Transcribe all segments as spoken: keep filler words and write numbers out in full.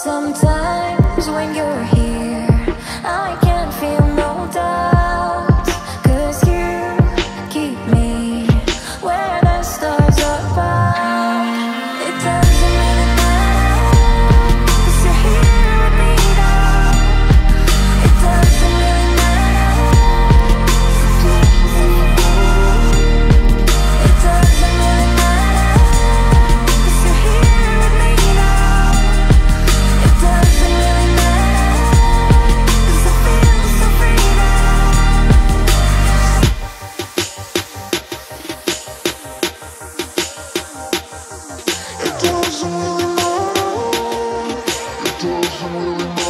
Sometimes when you're here, I can't feel no doubt, 'cause you keep me where the stars are above. It doesn't really matter, 'cause you're here with me now. It doesn't really matter. It doesn't really matter, 'cause you're here with me now. It doesn't really matter, 'cause I feel so free now. It doesn't really matter. It doesn't really matter.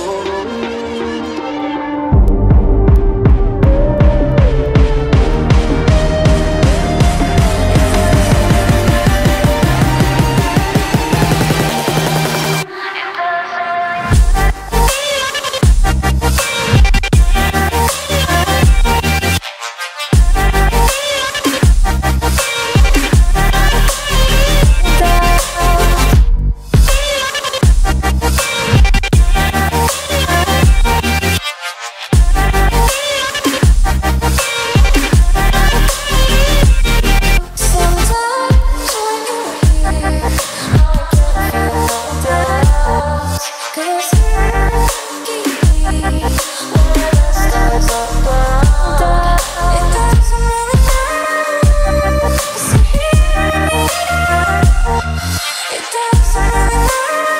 Sometimes when you're here, I can't feel no doubt, 'cause you keep me where the stars are above. It doesn't really matter, 'cause you're here with me now. It doesn't really matter.